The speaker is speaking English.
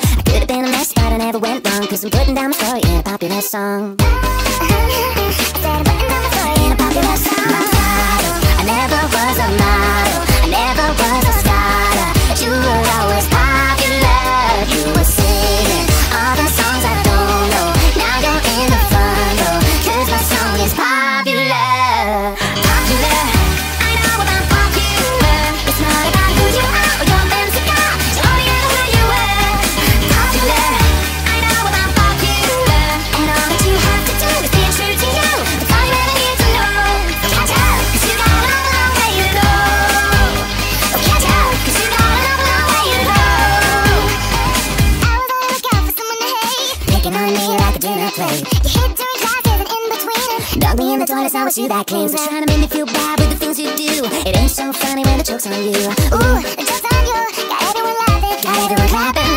I could have been a mess, but I never went wrong, cause I'm putting down my story in a popular song. I said I'm putting down my story in a popular song. I never was a model, I never was a scholar, but you were always popular. You were singing all the songs I don't know. Now you're in the front row, cause my song is popular. Popular, I know about popular. It's not about who you are or your fancy car, it's only about who you were. Popular, I know about popular. And all that you have to do is be true to you. That's all you ever need to know. Catch up, cause you got a long way to go. Catch up, cause you got a long way to go. I was on the lookout for someone to hate, picking on me like a dinner plate. You hit during classes and in between it. Dug me in the toilet, now it's you that claims that trying to make me feel bad with the things you do. It ain't so funny when the joke's on you. Ooh, the joke's on you. Got everyone laughing, got everyone clapping.